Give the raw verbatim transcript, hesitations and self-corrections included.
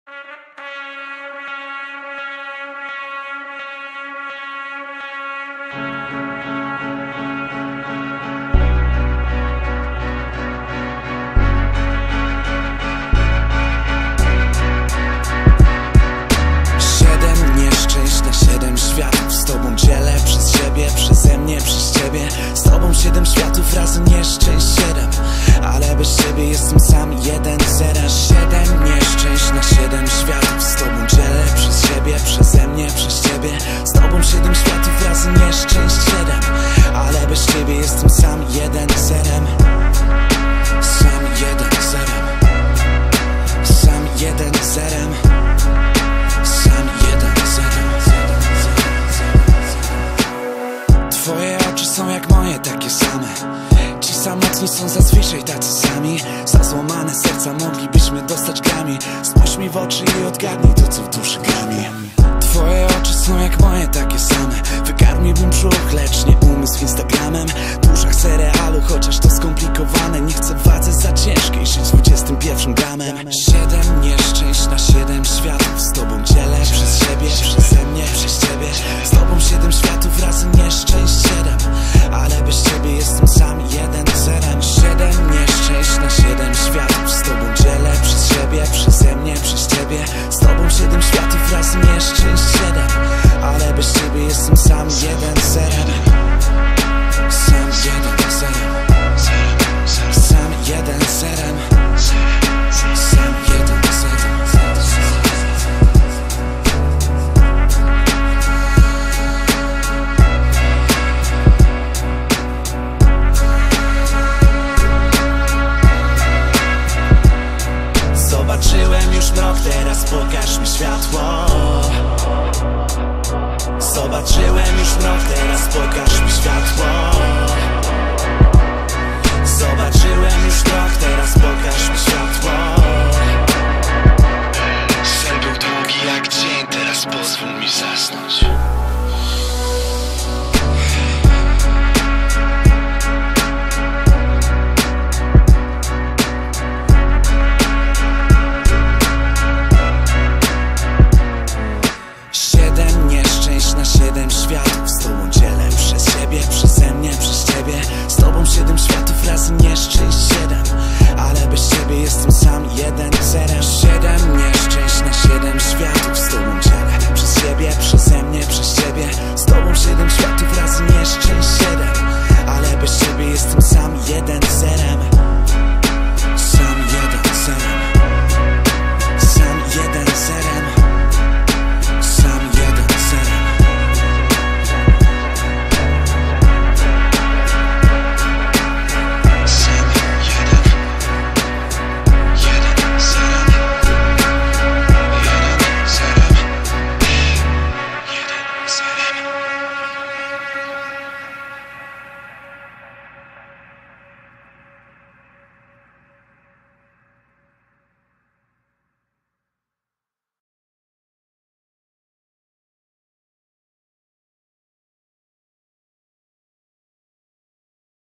Siedem nieszczęść na siedem światów. Z tobą dzielę przez siebie, przeze mnie, przez ciebie. Z tobą siedem światów, razem nieszczęść siedem. Ale bez ciebie jestem sam jeden, zera. Siedem nieszczęść na siedem światów. Z tobą dzielę przez siebie, przeze mnie, przez ciebie. Z tobą siedem światów, razem nieszczęść siedem. Ale bez ciebie jestem sam jeden, zerem. Sam jeden, zerem. Sam jeden, zerem. Sam jeden, zerem. Twoje oczy są jak moje, takie same. Ci samotni są zazwyczaj tacy sami. Za złamane serca moglibyśmy dostać grami. Spójrz mi w oczy i odgadnij to, co w duszy grami. Twoje oczy są jak moje, takie same. Wykarmiłbym brzuch, lecz nie umysł Instagramem. Duża chcę realu, chociaż to skomplikowane. Nie chcę w wadze za ciężkiej żyć dwudziestym pierwszym gramem. Siedem nieszczęść na siedem światów. Z tobą dzielę przez siebie, przeze mnie, przez ciebie. Z tobą siedem światów, razem nieszczęść siedem. Ale bez ciebie jestem sam jeden, zerem. Siedem nieszczęść na siedem światów. Z tobą dzielę przez siebie, przeze mnie, przez ciebie. Z tobą siedem światów, razem nieszczęść siedem. Ale bez ciebie jestem sam jeden, zerem. Sam jeden, zerem. Sam jeden, zerem. Sam jeden, zerem. Zobaczyłem już mrok, teraz pokaż mi światło. Zobaczyłem już mrok, teraz pokaż mi światło. Zobaczyłem już mrok, teraz pokaż mi światło.